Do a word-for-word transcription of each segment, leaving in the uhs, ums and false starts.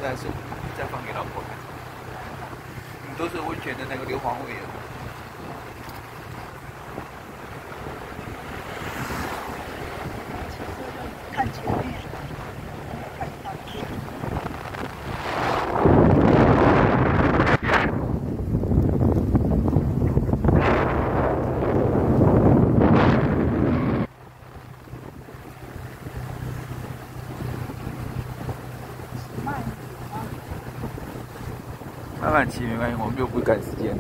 再送，再放给老婆看。你都是温泉的那个硫磺味啊。 看前面，看旁边。慢一点啊， 慢慢骑没关系，我们就不赶时间。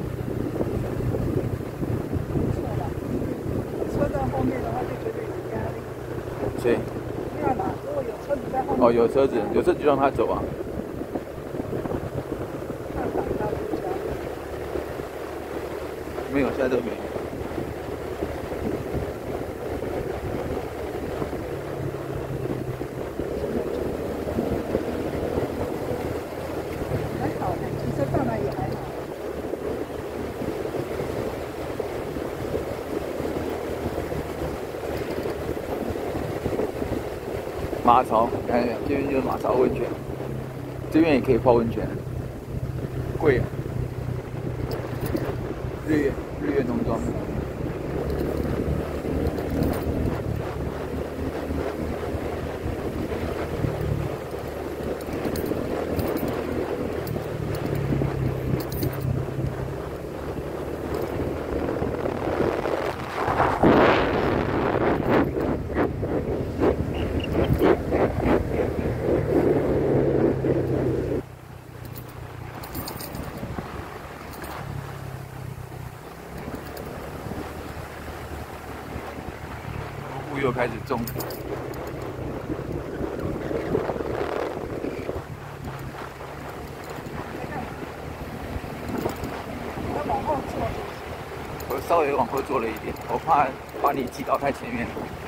错了，车在后面的话就觉得有压力。 谁？ 没有啦，如果有车子在后面。 哦，有车子，有车子就让他走啊。 看反倒不加。 没有，现在都没有。 还好呢，骑车上来也还好。 马槽，你看这边就是马槽温泉，这边也可以泡温泉，贵啊。日月日月农庄。雾又开始重。 要往后坐。 我稍微往后坐了一点，我怕把你挤到太前面了。